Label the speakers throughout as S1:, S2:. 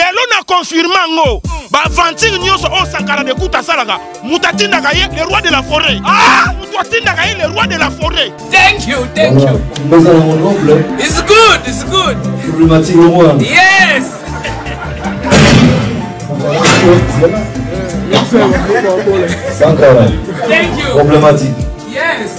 S1: lelo na confirmango ba aventure nyonso o Sankara de Kuta salaka mutatinda kaye le roi de la forêt. Mutatinda kaye le roi de la forêt.
S2: Thank you. It's good.
S3: Problématique au moins.
S2: Yes.
S3: Sankara.
S2: Thank you.
S3: Problématique.
S2: Yes.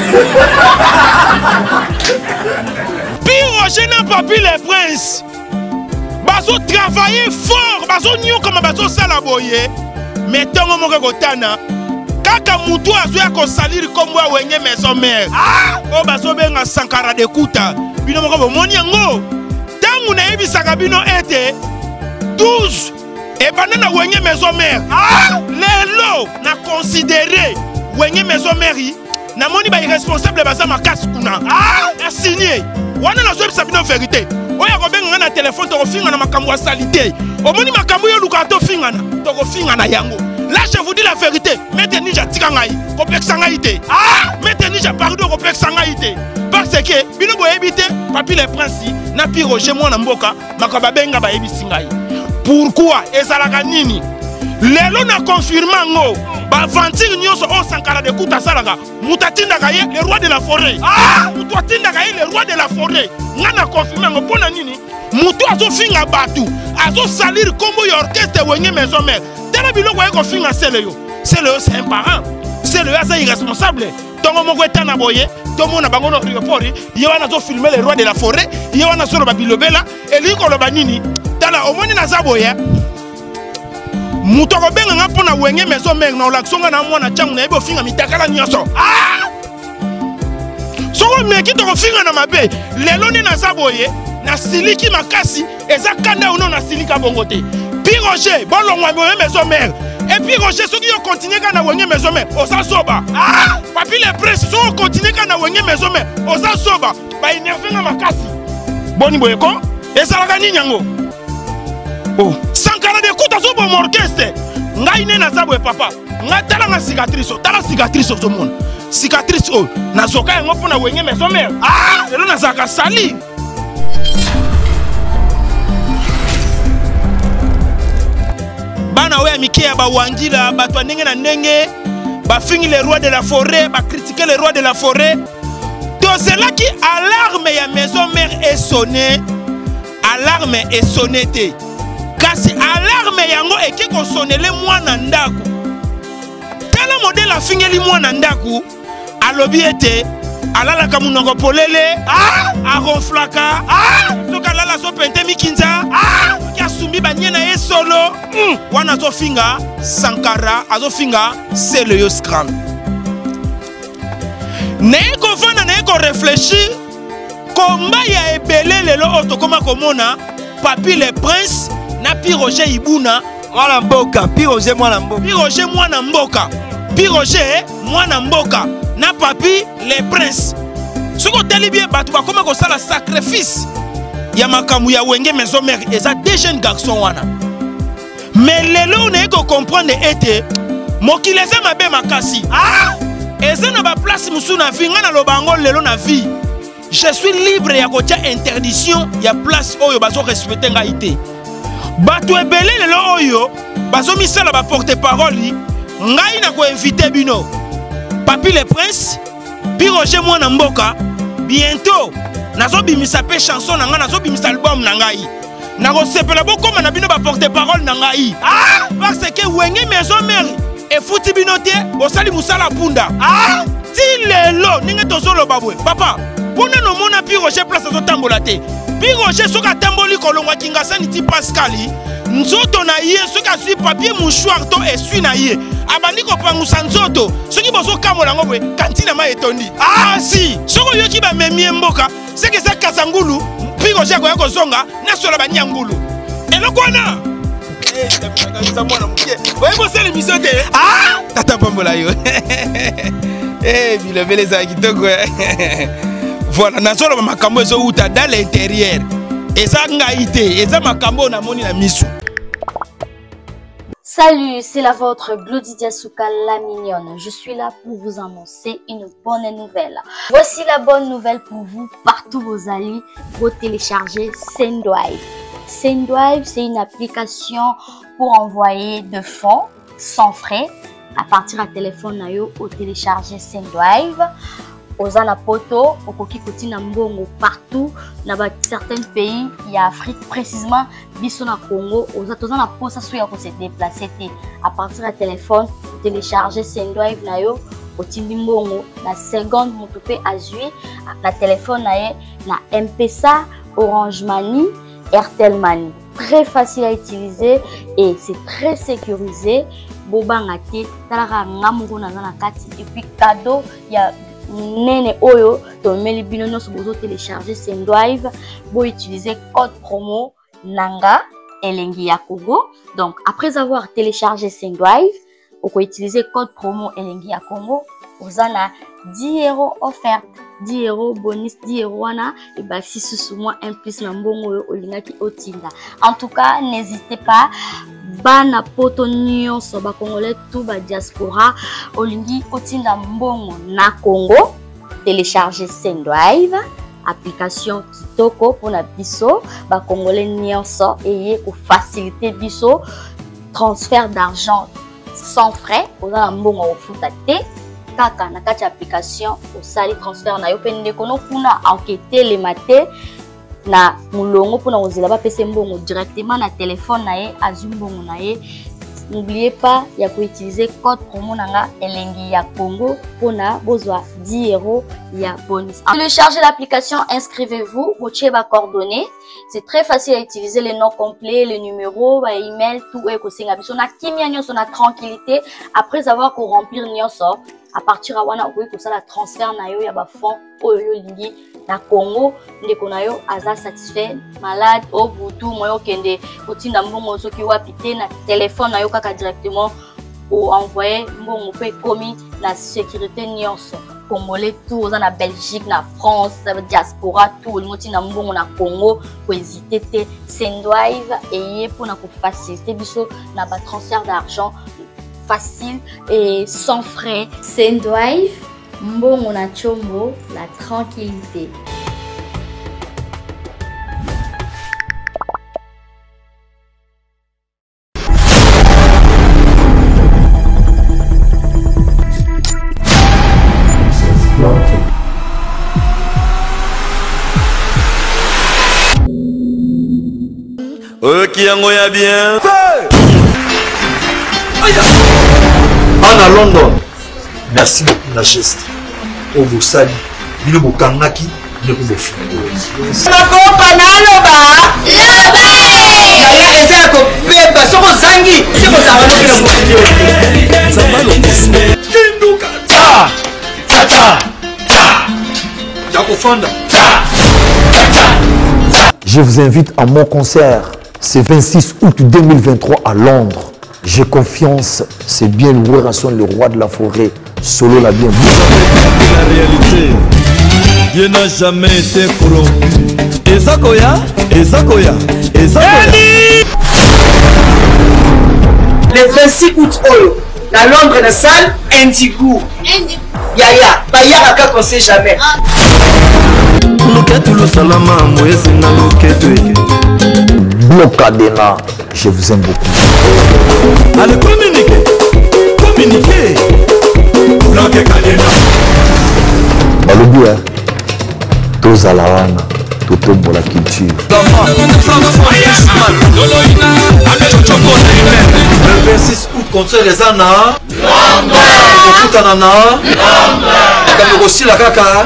S1: Roger n'a pas pu les princes. Bazo travailler fort, bazo nyo comme bazo salaboye. Mais tant mon kotana, kaka mutu azoya ko salir comme wa wenye maison mère. O bazo benga Sankara de Kuta. Bino moko moni yango. Tangu na ebisaka bino ete 12 et banana wenye maison mère. Lelo na considérer wenye maison mère. Na moni ba irresponsable baza makasi kuna. A signé. Wana na zobi sabino vérité. Oya ko benga na téléphone to finga na makambo salité. Omoni makambo yo luka to finga na. To ko finga na yango. Là je vous dis la vérité. Maintenant ja tika ngai. Ko peksa ngai te. Maintenant ja pardon ko peksa ngai te. Parce que bino bo ebité papi les princes na pi Roger mwana mboka makaba benga ba ebisi ngai. Pourquoi ezalaka nini? Lelo na confirmango ba aventure nyonso o Sankara de Kuta salaka mutatinda kaye le roi de la forêt. Mutatinda kaye le roi de la forêt. Ngana confirmango pona nini? Mutu azo finga batu azo salir combo ya orchestre wenye maison mère. Tala biloko yeko finga seleyo. Seleyo c'est un parent. Seleyo asa irresponsable. Tongo moko etana boye, tomo na bango no repori, yewana zo filmer le roi de la forêt, yewana solo ba bilobela, eliko lo banini. Tala omoni na zaboye. Mutoko benga nga pona wenge maison mère na olaksonga na mwana changu na ebo finga mitakala nyoso. Soko meki toko finga na mabe, lelo ni na zaboye, na siliki makasi, eza kanda uno na silika bongote. Pi Roger, bon longwa maison mère. Et puis Roger, ceux qui ont continué à wenge maison mère, osa soba. Papi les princes, ceux qui ont continué à wenge maison mère, osa soba. Ba énervé na makasi. Boni boyeko, eza la gani nyango. Oh, Sankara de Kuta zo bon orchestre. Ngai ne na zabwe papa. Nga tala na cicatrice, tala cicatrice zo mon. Cicatrice oh, na zoka yango pona wenge maison mère. Elo na zaka sali. Bana oya mikia ba wangila ba to ndenge na ndenge ba fingi le roi de la forêt ba critiquer le roi de la forêt. Donc c'est là qui alarme ya maison mère est sonné. Alarme est sonné té. Kasi alarme yango eke ko sonele mwana ndaku. Tala modèle a fingi li mwana ndaku. Alobi ete alala kamunongo polele a ronflaka soka lala so pente mikinza ki asumbi banyena ye solo wana zo finga Sankara azo finga Seleyo Scram. Neko vana neko réfléchir komba ya ebele lelo otokoma komona papi les princes na Pi Roger Ibuna
S4: mwana mboka Pi Roger mwana mboka
S1: Pi Roger mwana mboka Pi Roger mwana mboka na papi les princes. Ce qu'on t'a bien battu, comment on sala sacrifice. Ya makamu ya wenge maison mère et ça des jeunes garçons wana. Mais lelo on est qu'on comprendre été mokile za mabe makasi. Et ça na ba place musu na vie ngana lobango lelo na vie. Je suis libre ya kotia interdiction ya place oyo bazo respecter ngaité. Batu ebele lelo oyo bazo misala ba porte-parole ngai na ko inviter bino. Papi les princes, Pi Roger mwana mboka, bientôt, nazo bimisa pe chanson nanga, nazo bimisa album nangai. Nago sepela boko mana bino ba porte-parole nangai. Parce que wenge maison mère et fouti binote, osali musala punda. Ti lelo, ninge tozolo babwe. Papa, pona no mona Pi Roger place azo tambola te. Pi Roger soka tamboli kolongwa kingasani ti Pascali. Nzoto na ye soka sui papier mouchoir to essuie na ye. Abandi ko pangusa nzoto soki bozo kamola ngobwe kantina ma etondi. Si soko yoki ba memie mboka c'est que ça kasangulu Pi Roger ko yako zonga na sola ba nyangulu eloko na ça mwana mukie oye bo sele misote tata pambola yo bile bele za kitoko voilà na sola ba makambo zo uta dans l'intérieur eza ngaite eza makambo na moni na misu.
S5: Salut, c'est la vôtre Glodidia Souka la mignonne. Je suis là pour vous annoncer une bonne nouvelle. Voici la bonne nouvelle pour vous, partout où vous allez, vous télécharger Sendwave. Sendwave, c'est une application pour envoyer de fonds sans frais à partir du téléphone nayo au télécharger Sendwave. Oza na poto, okoki kotina mbongo partout na certains pays y a Afrique précisément biso na Congo, oza toza na posa so ya ko se déplacer té à partir du téléphone télécharger Sendwave nayo otindi mbongo na seconde moto pe azui na téléphone naye na M-Pesa, Orange Money, Airtel Money. Très facile à utiliser et c'est très sécurisé. Bobanga te talaka ngamungo na kati et puis cadeau ya nene oyo to meli bino nyonso bozo télécharger Sendwave bo utiliser code promo nanga elengi ya Congo. Donc après avoir téléchargé Sendwave, on peut utiliser code promo elengi ya Congo, vous en a 10 € offerte, 10 € bonus, 10 € wana et bah si sous moi un plus na mbongo olingaki otinda. En tout cas, n'hésitez pas bana poto nyonso ba congolais tout ba diaspora olingi otinda mbongo na Congo, télécharger Sendwave, application kitoko pour na biso ba congolais nyonso et pour faciliter biso transfert d'argent sans frais oza mbongo ofuta te kaka na kati application osali transfert na yo pende kono kuna enquêter les maté na mulongo pour na ozela ba pese mbongo directement na téléphone na ye azumbongo na ye. N'oubliez pas, il y a pour utiliser code promo nanga elengi ya Congo pour na bozwa 10 € ya bonus. Téléchargez l'application, inscrivez-vous, botiez ba coordonnées. C'est très facile à utiliser, les noms complets, les numéros, ba email, tout est kosenga biso na kimia nyonso na tranquillité après avoir ko remplir nyonso. À partir à wana okoki kosala transfert na yo ya ba fonds oyo lingi na Congo ndeko na yo aza satisfait malade au butu moyo kende kotinda mbongo soki wapi te na téléphone na yo kaka directement ou envoyer mbongo pe komi na sécurité nyonso congolais tout oza na Belgique na France diaspora tout motina mbongo na Congo ko hésiter te Sendwave et pour na ko faciliter biso na ba transfert d'argent facile et sans frais. Sendwave, mbongo na chombo, la tranquillité.
S4: Ok, yango ya bien.
S3: Anna London, merci beaucoup la geste. Au vous sali, il est bokangaki, il est pour
S6: Je vous invite à mon concert, c'est 26 août 2023 à Londres. J'ai confiance, c'est bien loué Ranson, le roi de la forêt, solo la bien.
S4: La réalité, Dieu n'a jamais été corrompu. Ezakoya, Ezakoya, Ezakoya.
S7: Le 26 août, à Londres, la salle Indigo. Yaya, Bayaka qu'on sait jamais.
S6: Blocadena, je vous aime beaucoup.
S4: Allez, communiquez. Communiquez. Bloquez Cadena.
S6: Balobi, tous à la wana, tout pour la culture.
S3: Le 26 août, concert les Anna. Écoute Anana. Comme aussi la caca.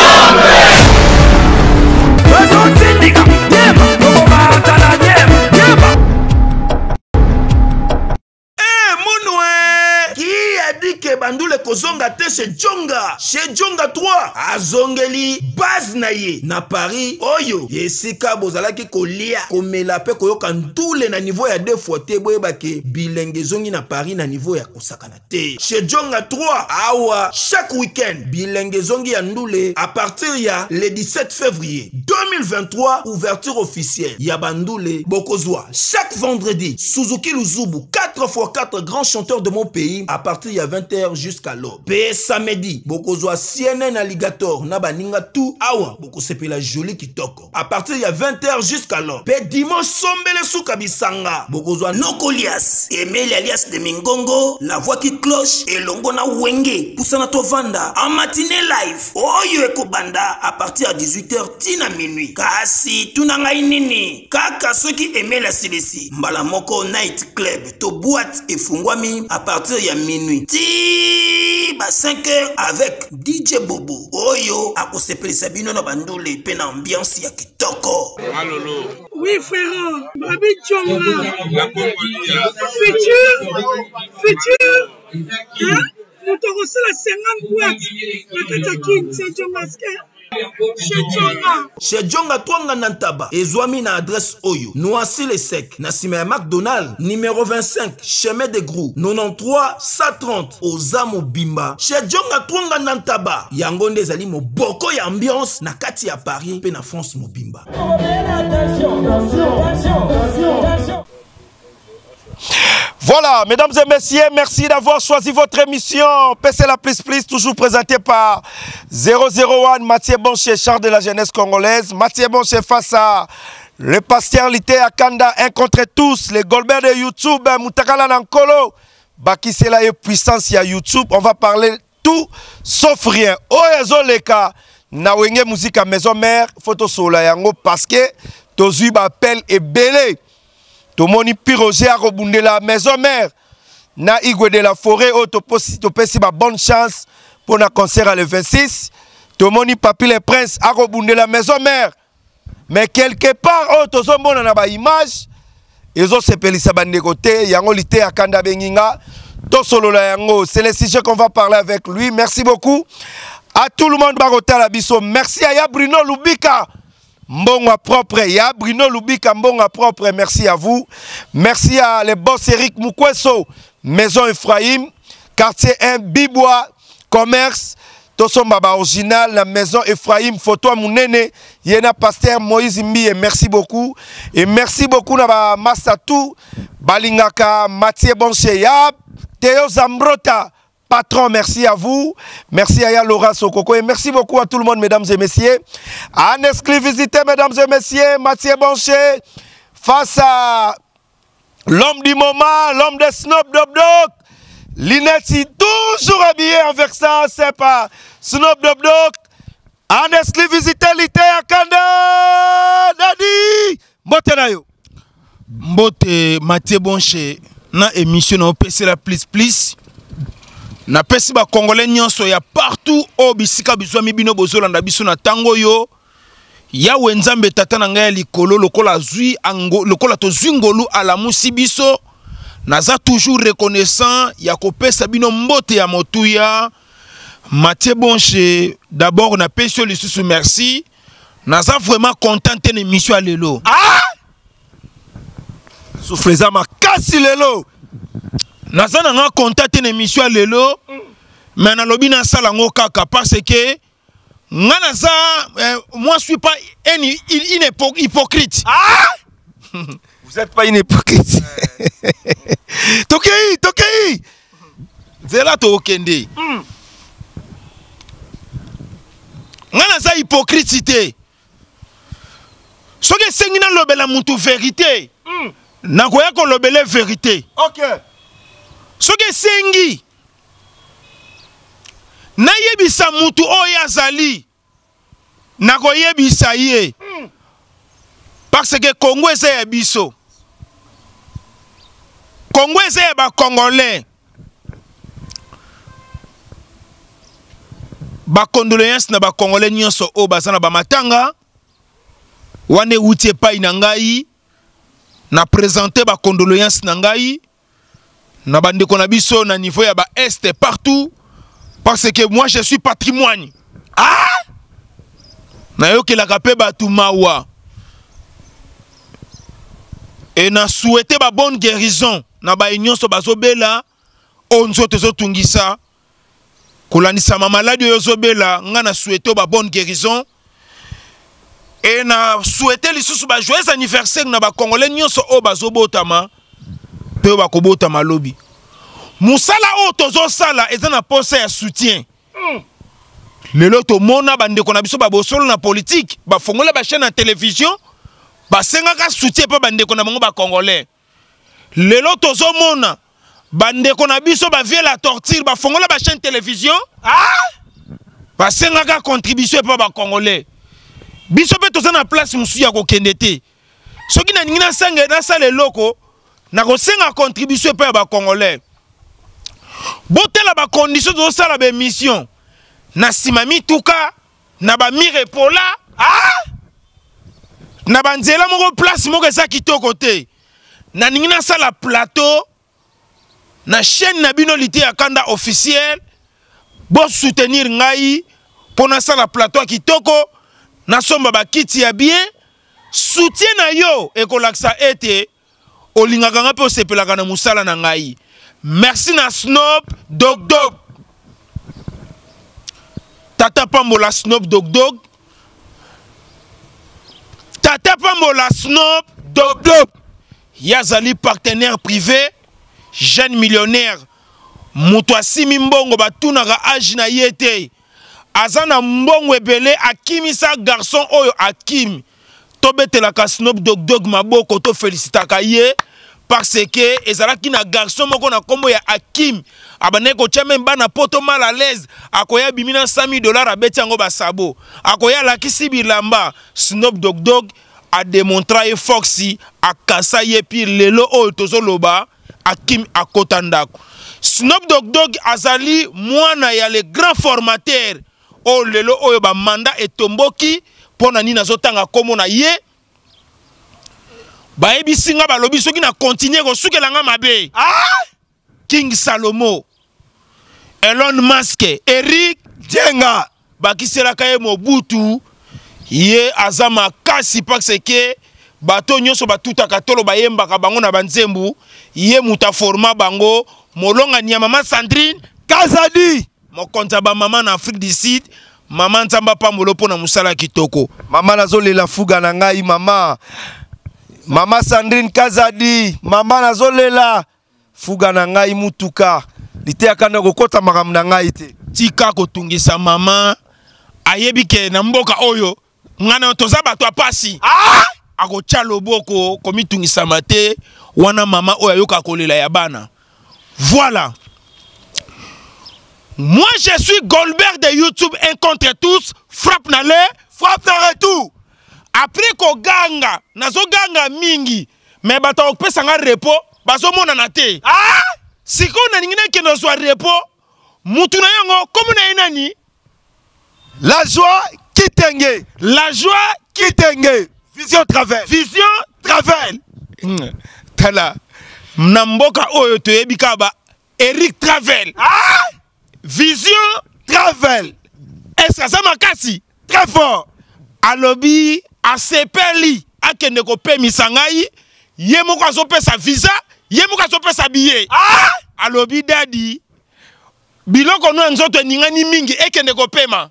S1: Bandule kozonga te chez Djonga 3 azongeli base na ye na Paris oyo yesika bozalaki kolia komela pe koyoka ndule na niveau ya 2 fois te boyebake bilenge zongi na Paris na niveau ya kosakana te chez Djonga 3 awa chaque week-end bilenge zongi ya ndule à partir ya le 17 février 2023 ouverture officielle ya bandule bokozwa chaque vendredi Suzuki Luzubu 4
S8: 4x4 grands chanteurs de mon pays à partir de 20h jusqu'à l'aube. Pe samedi, bokozwa CNN Alligator na baninga tout awa bokosepela joli kitoko. À partir de 20h jusqu'à l'aube. Pe dimanche sombele souka bisanga bokozwa Nokolias, Emile alias de Mingongo, la voix qui cloche et longo na wenge Poussana Tovanda en matinée live. Oyo ekobanda à partir de 18h tina minuit. Kasi tunanga inini kaka ceux qui aimaient la CDC. Mbalamoko Night Club to boîte et fungwami à partir de minuit. Ti ba 5h avec DJ Bobo. Oyo akosepeli sabino na bandule pe na ambiance ya kitoko.
S9: Malolo. Oui frère, Babi Tchonga. La Congolia. Futur. Hein? Nous t'avons reçu la 50 boîtes. La Katakin, c'est Tchonga.
S8: Chez Djonga Twanga Nantaba, Ezwami na adresse Oyo, Noisy les Secs, Nassime McDonald, numéro 25, chemin de Grou, 93 130, Ozamo Bimba. Chez Djonga Twanga Nantaba, Yangonde Zali mo boko ya ambiance, na kati ya Paris, pe na France mo Bimba.
S1: Voilà, mesdames et messieurs, merci d'avoir choisi votre émission. PC la Plus, toujours présentée par 001 Mathieu Bonché, char de la jeunesse congolaise. Mathieu Bonché face à le pasteur Lité Akanda, un contre tous, les Goldberg de YouTube, Moutakala Nankolo, Bakisela et puissance à YouTube. On va parler tout sauf rien. Oyezo Leka, Nawenge musique à maison mère, photo sola yango parce que Tozui appel et belé. Tomoni Piroger à rebondir la maison mère. Na Igwe de la forêt, topesi ba bonne chance pour un concert à le 26. Tomoni Papi le Prince à rebondir la maison mère. Mais quelque part, tozombo na ba image. Ils ont sepeli sa bande côté, yango lité à Kanda Benginga. Tosolo la yango, c'est le sujet qu'on va parler avec lui. Merci beaucoup à tout le monde barota la biso. Merci à ya Bruno Lubika. Mbonga propre, ya Bruno Lubika Mbonga propre, merci à vous. Merci à les boss Eric Mukweso, Maison Ephraim, quartier 1, Bibois, commerce, Toson Baba original, la Maison Ephraim, photo à Mounene, Yena Pasteur Moïse Mbi, merci beaucoup. Et merci beaucoup à Massatou, Balingaka, Mathieu Bonché, Yab, Théo Zambrota. Patron, merci à vous. Merci à Laura Sokoko. Et merci beaucoup à tout le monde, mesdames et messieurs. En exclusivité, mesdames et messieurs, Mathieu Bonché, face à l'homme du moment, l'homme de Snoop Dogg. Linetti, toujours habillé en Versa, c'est pas Snoop Dogg. En exclusivité, Lité Akanda. Dadi, Mbote Nayo.
S10: Mbote Mathieu Bonché, na émission na PC la Plus. Na pesi ba Congolais nyonso ya partout au bisika bizwami bino bozolanda biso na tango yo ya wenzambe tata na ngai likolo lokola zui ango lokola to zwingolu ala musi biso naza toujours reconnaissant ya kopesa bino mbote ya motuya Mathieu Bonché. D'abord na pesi yo lisusu merci, naza vraiment content de l'émission lelo.
S1: Ah souffleza makasi lelo. Naza nanga contacté une émission lelo, mais na lobi na sala ngo kaka parce que moi je suis pas un hypocrite. Ah vous êtes pas une hypocrite. Tokei. Zela to okende. Ngana za hypocrite. Soki sengi na lobela mutu vérité. Na koya ko lobele vérité. OK. Soke sengi na yebisa mutu oyo azali na koyebisa ye parce que Congo eza ya biso, Congo eza ya ba Congolais. Ba condoléances na ba Congolais nyonso o bazana ba matanga wane utie pai na ngai na présenter ba condoléances na ngai na bande konabiso na niveau ya ba est partout parce que moi je suis patrimoine. Ah na yo ke la kapé ba tumawa et na souhaiter ba bonne guérison na ba union so bazobela onzo tezo tungisa kolanisa ma maladie yo zobela nga na souhaiter ba bonne guérison et na souhaiter lisusu ba joyeux anniversaire na ba Congolais nyonso o bazobotama
S10: bato ba kobota malobi musala o tozo sala eza na posa ya soutien lelo to mona bande ko na biso ba bosolo na politique ba fongola ba chaîne na télévision ba senga ka soutien pa bande ko na bango ba congolais lelo tozo mona bande ko na biso ba vie la torture ba fongola ba chaîne télévision ba senga ka contribution pa ba congolais biso pe toza na place musu ya ko kendete soki na ningi na sanga na sala loko na ko senga contribution pa ba congolais botela ba condition de sala ba mission na simami tuka na ba mire pola na banzela moko place moko eza kitoko te na ningi na sala plateau na chaîne na bino lité ya kanda officiel bo soutenir ngai pona sala plateau kitoko na somba ba kiti ya bien soutien na yo ekolaksa ete olingaka nga pe osepelaka na musala na ngai. Merci na Snoop Dogg Dogg. Tata Pambola Snoop Dogg Dogg. Tata Pambola Snoop Dogg Dogg. Yazali partenaire privé, jeune millionnaire. Mutu asimi mbongo batunaka age na yete. Azana mbongo ebele akimisa garçon oyo akim. Tobetelaka Snoop Dogg Dogg maboko to félicitaka ye. Parce que ezalaki na garçon moko na kombo ya Hakim abaneko chame bana poto mal à l'aise akoya bimina $100,000 abeti yango basabo akoya lakisi bilamba Snoop Dogg Dogg a démontré Foxy akasa ye pi lelo oyo tozoloba Hakim akotandako Snoop Dogg Dogg azali mwana ya le grand formateur o lelo oyo ba mandat etomboki pona nini azotanga komo na ye baebi singa balobi soki na continuer ko sukelanga mabe King Salomo Elon Musk Eric Jenga bakiselaka ye Mobutu ye azama kasi parce que bato nyonso batutaka tolo bayembaka bango na banzembu ye muta forma bango molonga nya mama Sandrine Kazadi mokonza ba mama na Afrique du Sud mama nzamba pa molopo na musala kitoko
S3: mama nazolela fuga na ngai Mama Sandrine Kazadi, mama nazolela fuga na ngai mutuka. Lite akana kokota makambo na ngai te.
S10: Tika kotungisa mama ayebi ke na mboka oyo ngana toza bato apasi. Akocha loboko komitungisa mate wana mama oyo yoka kolela ya bana. Voilà. Moi je suis Goldberg de YouTube, un contre tous, frappe na le, frappe na retour. Après ko ganga, nazo ganga mingi, mais bato pesa nga repo, bazo mona na te. Siko na ningina kendo so repo, mutu na yango komu na enani?
S3: La joie kitenge,
S10: la joie
S3: kitenge. Vision Travel.
S10: Vision Travel. Tala mnamboka oyo toyebi kaba Eric Travel. Vision Travel. Est-ce que ça makasi? Très fort. Alobi asepeli akende ko pemisa ngai ye moko azopesa visa ye moko azopesa billet alobi dadi biloko no nzoto ningani mingi ekende ko pema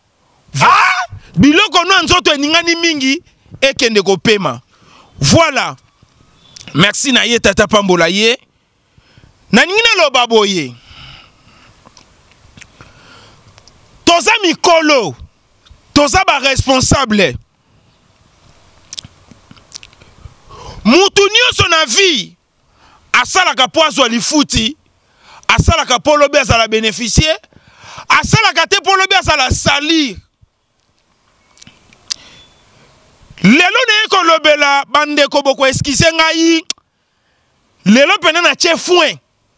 S10: biloko no nzoto ningani mingi ekende ko pema. Voilà, merci na ye Tata Pambola ye na ningina lo baboye toza mikolo toza ba responsable mutu nyonso na vie asalaka po azwa lifuti asalaka po lobi azala bénéficier asalaka te po lobi azala salir lelo neye kolobela bandeko boko eskize ngai lelo pene na tie foin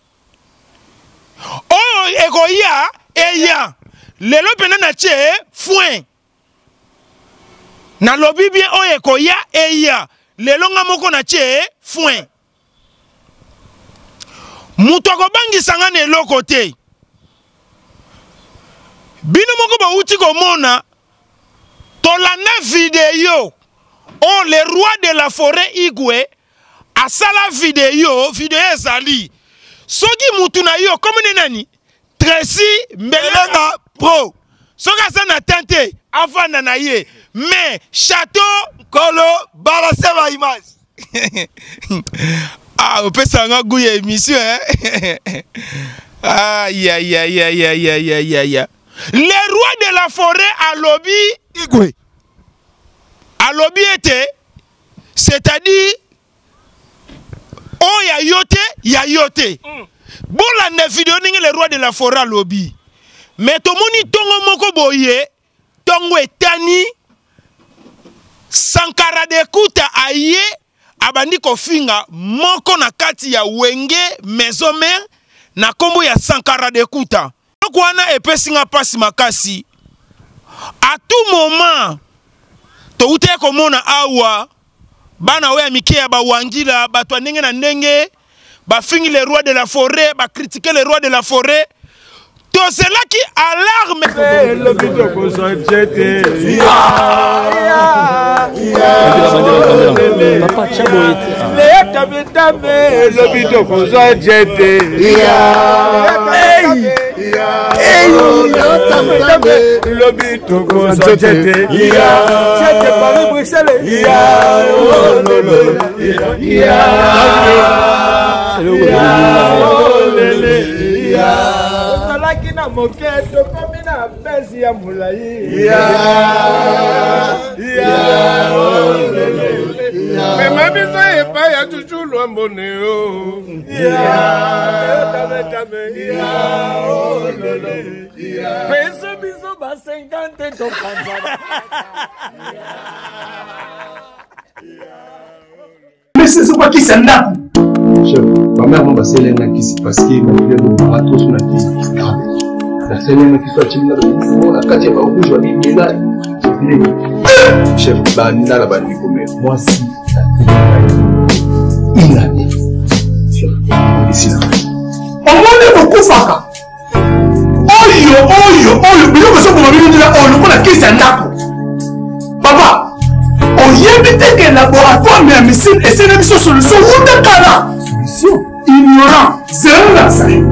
S10: oyo ekoya eya lelo pene na tie foin na lobi bien oyo ekoya eya lelo nga moko na tie foin mutu akobangisa nga na eloko te bino moko bauti komona tolanda video o le roi de la forêt Igwe asala video ezali soki mutu na yo komune nani Tracy Mbelenga Pro soki asa na tente avanda na ye mais château
S3: kolo balaseba image
S10: Ah, on peut s'en gouiller émission, hein? Aïe, aïe, aïe, aïe, aïe, aïe, aïe, aïe. Les rois de la forêt à lobby, Igwe. À lobby était, c'est-à-dire, oh, ya yote. Bon, la vidéo, les rois de la forêt à lobby. Mais tout le monde, tongo moko boye, tongo etani, Sankara de Kuta aye, abandi kofinga, moko na kati ya wenge, maison mère, na kombo ya Sankara de Kuta. Kwana epesinga pasi makasi. À tout moment, to ute komona awa, bana oya mikia ba wangila, ba twanenge na ndenge, ba fingi les rois de la forêt, ba critiquer les rois de la forêt. Tout cela qui alarme. Le
S11: na moketo komina besi ya mulai mema biso epa ya chuchulwa mboneo peso biso ba 50 tokanzana.
S12: Mais c'est quoi qui s'en a? Chef, ma mère m'a passé l'un qui s'est parce que ma fille m'a barato sur la qui la scène qui soit chimina de la katia ba rouge ami là. Chef, ba nda la ba ni comme moi si une année. Chef, ici là. On m'a beaucoup faka. Oyo, bilo ko so ko ma bi là on ko la qui s'en a. Papa, on y évite que le laboratoire mais missile et c'est une solution où de cala. Ignorant, c'est un assaillant.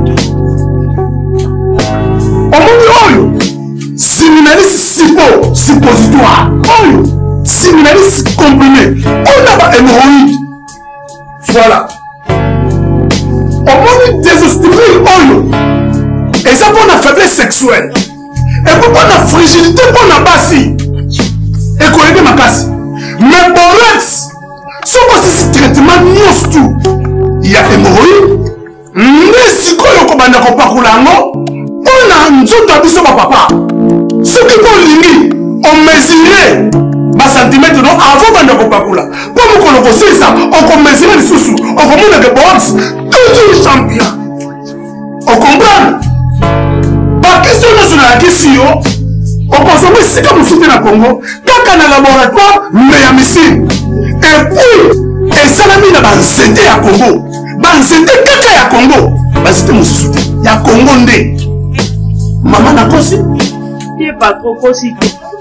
S12: On dit oyo, séminaliste suppositoire, oyo, séminaliste comprimé, on a pas hémorroïde. Voilà. On dit désostérile oyo, et ça pour la faiblesse sexuelle. Et pourquoi la fragilité pour la bassi? Et qu'on aide ma casse. Mais borex, c'est aussi ce traitement tout. Il y a hémorroïde, mais si on a un nzoto abiso papa. Ce qui est on mesurait ma centimètre avant de kopakula. Pour nous connaître ça, on mesurait les sous, on commande des box, toujours champion. On comprend? Par question nationale, question, on consomme c'est comme si c'était le Congo, quand on a un laboratoire, mais à missile. Et puis, et ça l'a mis dans la santé à Congo. Banzete kaka ya Congo bazite mususu ya Congo nde mama na kosi ye pas trop kosi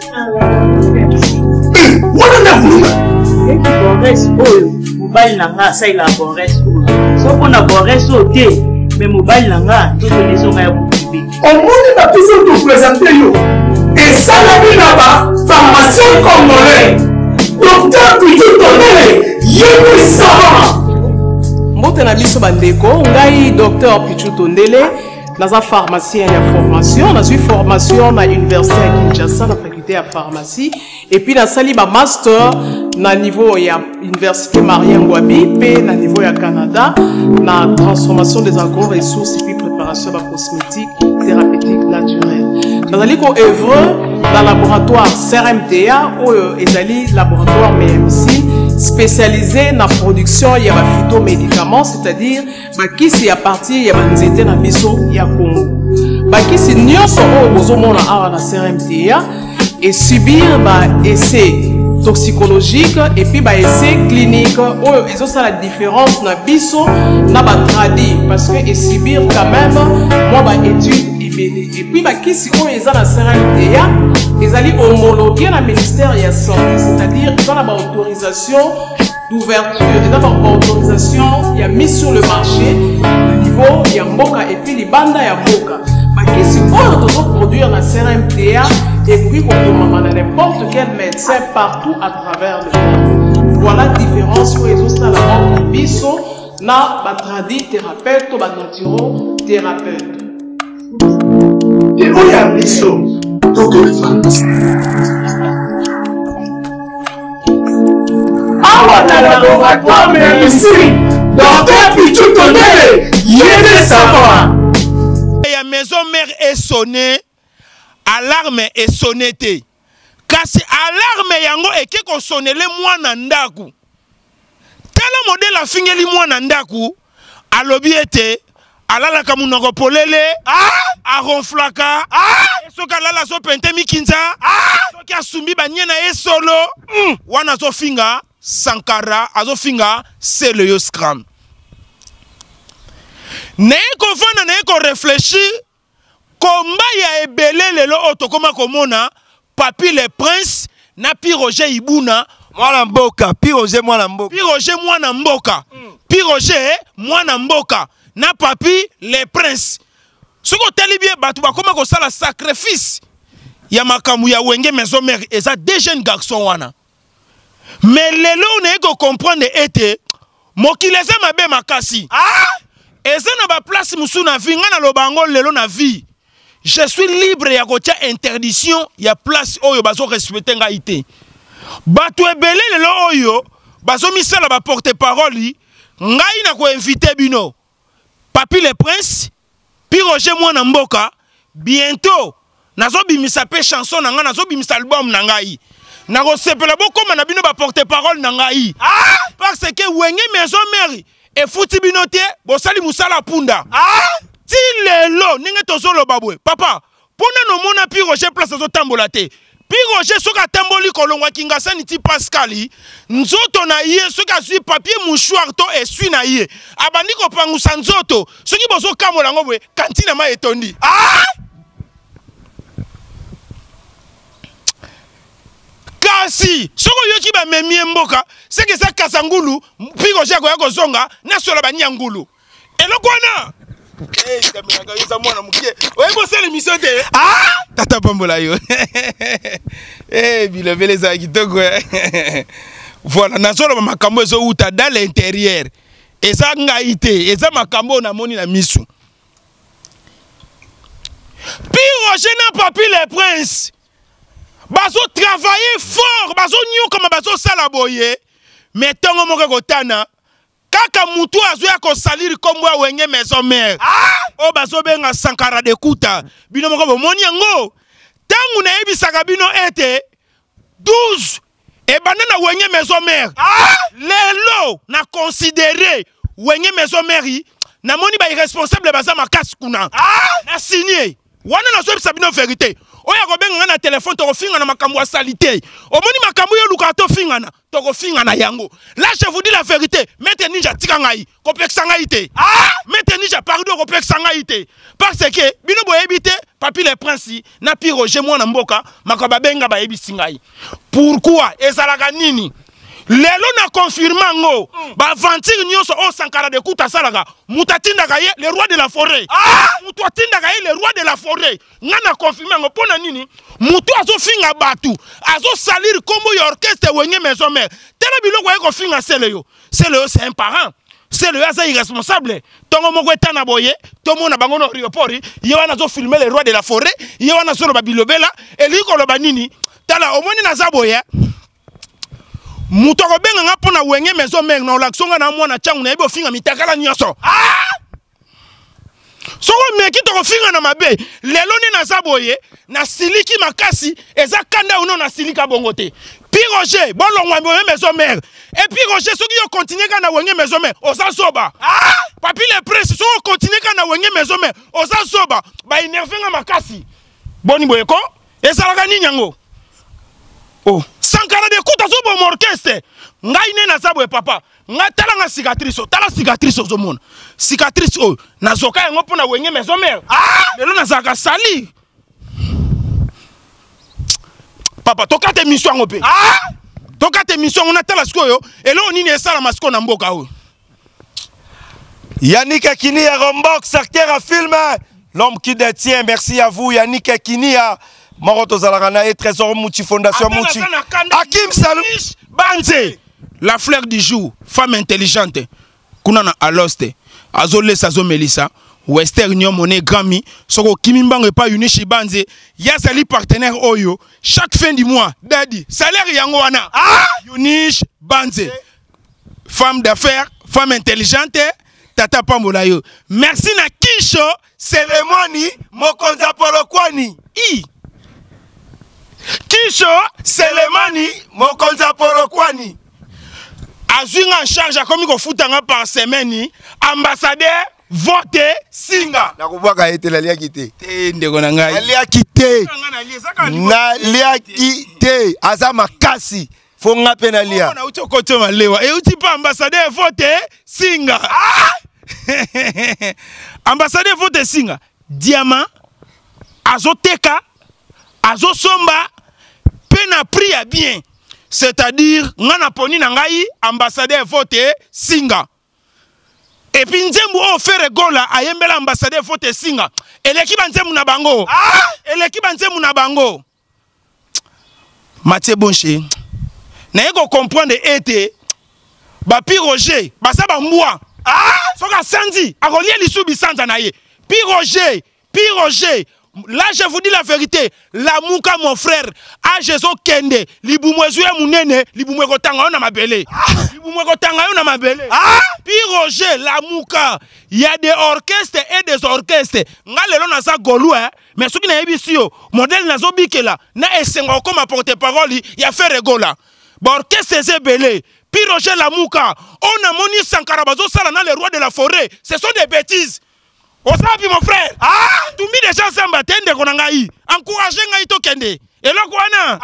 S12: wana na kulunga Bores oyo mobile nanga sai la Bores so pona Bores ote mais mobile nanga to lezo ya bubibi omoni na biso to présenter yo et ça la bina ba pharmacien congolais docteur Pichu Tondele yebi savant.
S13: Mbote na biso bandeko, ngai docteur Pichu Tondele, naza pharmacien ya formation, na suis formation na université à Kinshasa na faculté ya pharmacie et puis na sali ba master na niveau ya université Marien Ngouabi pe na niveau ya Canada na transformation des agro-ressources et puis préparation de cosmétiques thérapeutiques naturelles. Nazali ko œuvre dans laboratoire CRMTA ou ezali laboratoire MMC spécialisé dans la production de phytomédicaments, c'est-à-dire qui à partir de nzete na biso ya Congo. Qui nyonso o bozomona awa na CRMTA et subir essai toxicologique et puis essai clinique oyo ezosala la différence na biso na tradi parce que subir quand même moi étude et puis kisi oyo eza na CRMTA ezali homologué na ministère ya santé, c'est-à-dire ils ont la autorisation d'ouverture, ils ont la autorisation il y a mis sur le marché le niveau ya mboka et puis les banda ya mboka kisi oyo tozo produire na CRMTA et puis on peut n'importe quel médecin partout à travers le monde. Voilà la différence où ils ont ça la biso na batradi thérapeute to banaturo-thérapeute.
S12: Et où y a biso tokofa awa na laboratoire ya misiri docteur Pichu Tondele yene savoir.
S10: La maison mère est sonnée, alarme est sonnée. Kasi alarme yango eke ko sonele mwana ndaku. Tala modèle a fingeli mwana ndaku, alobi ete alala kamunoko polele, aronflaka, soka lala so pente mikinza, soki asumbi banyena e solo, wana zo finga Sankara, azo finga sele yo scram. Neye ko vana neye ko réfléchir, komba ya ebele lelo otokoma komona, Papi le Prince, na Piroger Ibuna,
S3: Mwana mboka, Piroger mwana mboka.
S10: Piroger mwana mboka. Piroger mwana mboka. Na Papi le Prince. Soko talibie batu bakoma ko sala sacrifice. Ya makamu ya wenge maison mère eza deux jeunes garçons wana. Mais lelo ne ko comprendre ete mokileza mabe makasi. Eza na ba place musu na vie ngana lobango lelo na vie. Je suis libre ya kotia interdiction ya place oyo bazo respecter nga ite. Batu ebele lelo oyo bazo misala ba porte parole ngai na ko inviter bino. Papi le Prince, Piroger mwana mboka, bientôt nazo bimisa pe chanson na nga nazo bimisa album na ngai. Na ko sepela bokoma na bino ba porte parole na ngai. Parce que wenge maison mère e futi bino te bo sali musala punda. Ti lelo ninge tozolo babwe papa pona no mona Piroger place zo tambola te Piroger soka tamboli kolongwa kingasani ti Pascali nzoto na ye soka sui papier mouchoir to esui na ye abandi ko pangusa nzoto soki bozo kamola ngobwe kantina ma etondi kasi soko yoki ba memie mboka seke sa kasangulu Piroger ko yako zonga na sola ba nyangulu eloko na Tata Pambola yo. Bilobele za kitoko. Voilà, nazolo makambo ezo uta dans l'intérieur. Eza ngaite, eza makambo na moni na misu. Piroger na Papi le Prince. Bazo travailler fort, bazo nyo comme bazo sala boye. Mais tongo moko kotana. Kaka mutu azoya ko salir kombo wenge maison mère. O bazo benga Sankara de Kuta. Bino moko bomoni yango. Tangu na ebisaka bino ete 12 e banana wenge maison mère. Lelo na considérer wenge maison mère na moni ba irresponsable baza makasi kuna. Na signé. Wana na zo bisa bino vérité. Oya ko benga na téléphone to finga na makambo salité. Omoni makambo yo luka to finga na to ko finga na yango. Là je vous dis la vérité, Maître Ninja tika ngai, ko peksa ngai te. Maître Ninja pardon ko peksa ngai te. Parce que bino bo ebité Papi le Prince na Piroger mwana mboka makaba benga ba ebisi ngai. Pourquoi ezalaka nini? Lelo na confirma ngo ba aventure nyonso o Sankara de Kuta salaka mutatinda kaye le roi de la forêt mutatinda kaye le roi de la forêt ngana confirma ngo pona nini mutu azo finga batu azo salir kombo ya orchestre wenge maison mère tele biloko yeko finga seleyo c'est un parent c'est le asa irresponsable tongo moko etana boye tomo na bango no riopori yewana zo filmer le roi de la forêt yewana solo babilobela eliko loba nini tala omoni na zaboya Mutoko benga nga pona wenge maison mère na olaksonga na mwana changu na ebo finga mitakala nyoso. Soko meki toko finga na mabe lelo ni na zaboye na siliki makasi eza kanda uno na silika bongote. Piroger bolongwa wenge maison mère et Piroger soki yo continuer kana wenge maison mère oza soba. Papi le Prince soko continuer kana wenge maison mère oza soba ba énervenga makasi. Boni boyeko ezalaka nini yango? Oh, Sankara de Kuta zo bo orchestre. Ngai ne na zabwe papa. Nga tala nga cicatrice, tala cicatrice zo mona. Cicatrice o na zoka yango pona wenge maison mère. Lelo na zaka sali. Papa tokate mission ngo pe. Tokate mission on tala sikoyo. Elo nini esala masiko na mboka o.
S3: Yannick Akinia Rombox, acteur à film. L'homme qui détient, merci à vous Yannick Akinia. Maroto Zalarana et Trésor Mouti Fondation Mouti. Hakim Salou
S10: Banze, la fleur du jour, femme intelligente. kuna na aloste azolesa azomelisa Western Union Monnaie Grammy soko kimimbango pa Unishi Banze yazali partenaire oyo chaque fin du mois dadi salaire yango wana Unish Banze femme d'affaires femme intelligente tata pambola yo merci na Kisho Selemani mokonza polokwani Kisho Selemani mokonza polokwani azwinga en charge akomi kofutanga par semaine ambassadeur vote singa
S3: nakubwaka ete nalia kite
S10: ndeko na ngai
S3: nalia kite nalia kite aza makasi fonga pe nalia
S10: na uti kote malewa e uti pa ambassadeur vote singa ambassadeur vote singa diamant azoteka azosomba pe na prix ya bien c'est-à-dire ngana poni na ngai ambassadeur vote singa. Et puis nzembu o fere gola ayembela ambassadeur vote singa. Elekiba nzembu na bango. Elekiba nzembu na bango. Mathieu Bonche. Na yeko comprendre ete ba pi Roger, ba sa ba mbwa. Soka sanzi, akolie lisubi sanza na ye. Pi Roger. Là, je vous dis la vérité. La mouka, mon frère, a Jésus Kende, Liboumouezoué Mounene, Liboumoué Tanga, on a ma belle. Liboumoué Tanga, on a ma belle. Puis Roger, la mouka, il y a des orchestres et des orchestres. Ngalelo na sa golou, mais ce qui n'a pas eu modèle na zobike là, na esengo comme porte-parole, il y a fait rigola. Orchestre c'est belé. Puis Roger la mouka, on a moni Sankarabazo Salana, le roi de la forêt. Ce sont des bêtises. Osabi mon frère, tumbi déjà samba tende konangai, encourager ngai to kende. Eloko wana.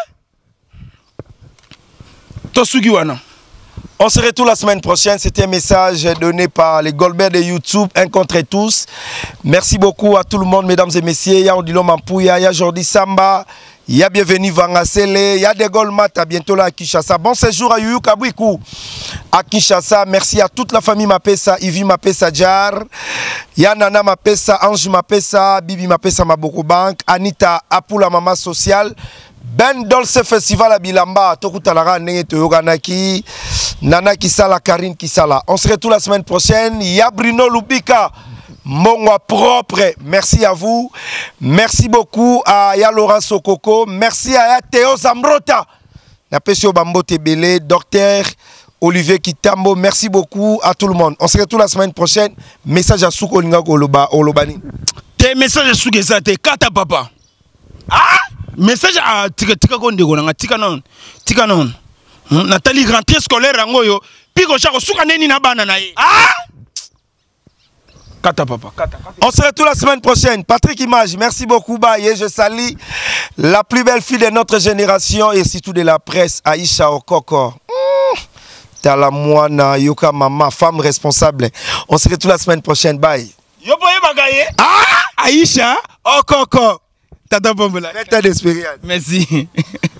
S10: Tosugi wana.
S3: On se retrouve la semaine prochaine. C'était un message donné par les Goldberg de YouTube, un contre tous. Merci beaucoup à tout le monde, mesdames et messieurs. Ya Odilo Mampouya, ya Jordi Samba, ya bienvenue Vangasele, ya De Gaulle Mat, à bientôt là à Kinshasa. Bon séjour à Yuyu Kabwiku à Kinshasa. Merci à toute la famille Mapesa, Ivi Mapesa Jar, ya Nana Mapesa, Ange Mapesa, Bibi Mapesa Maboko Bank, Anita Apula Mama Social. Ben Dolce Festival à Bilamba, Tokutalara Nenge Toyoganaki, Nana Kisala, Karine Kisala. On se retrouve la semaine prochaine. Ya Bruno Lubika, Mongwa propre. Merci à vous. Merci beaucoup à Ya Laurent Sokoko. Merci à Ya Théo Zambrota. Napesio Bambo Tebele, Docteur Olivier Kitambo. Merci beaucoup à tout le monde. On se retrouve la semaine prochaine. Message à Souko Linga Olobani.
S10: Tes messages à Sougezate, Kata Papa. Message à Tika Kondego, Tika non. Nathalie rentrée scolaire Rangoyo, Pigo Chako Soukaneni Nabana. Kata Papa.
S3: On se retrouve la semaine prochaine. Patrick Image, merci beaucoup. Et je salue la plus belle fille de notre génération et surtout de la presse, Aïcha Okoko. Talamouana, Yoka Mama, femme responsable. On se retrouve la semaine prochaine. Bye.
S10: Yoboye Bagaye. Aïcha Okoko. Tata Pombola.
S3: Fête d'expérience.
S10: Merci.